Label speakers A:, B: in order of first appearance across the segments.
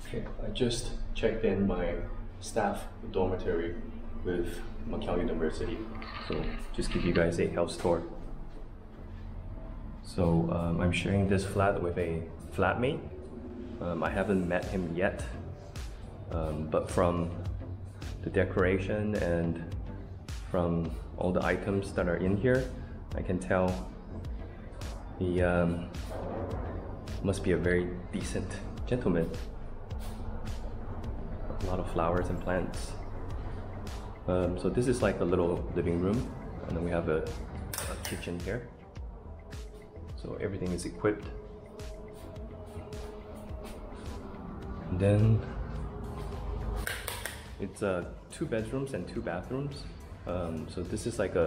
A: Okay, I just checked in my staff dormitory with Macau University. So just give you guys a house tour. So I'm sharing this flat with a flatmate. I haven't met him yet, but from the decoration and from all the items that are in here, I can tell he must be a very decent gentleman. A lot of flowers and plants. So this is like a little living room, and then we have a kitchen here. So everything is equipped. And then it's 2 bedrooms and 2 bathrooms. So this is like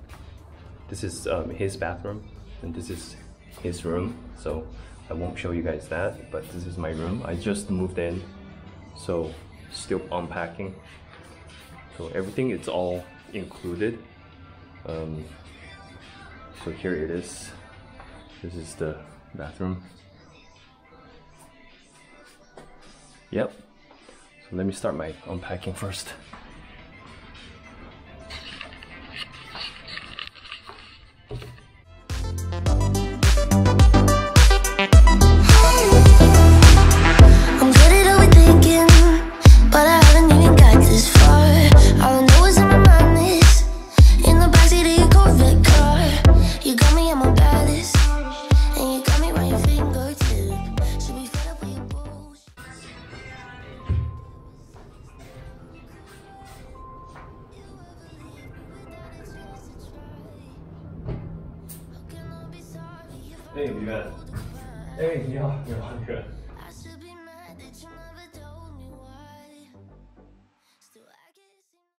A: his bathroom, and this is his room. So I won't show you guys that, but this is my room. I just moved in, so still unpacking. So everything is all included. So here it is. This is the bathroom. Yep. So let me start my unpacking first. Hey, 李渊。哎，你好，你好，你好。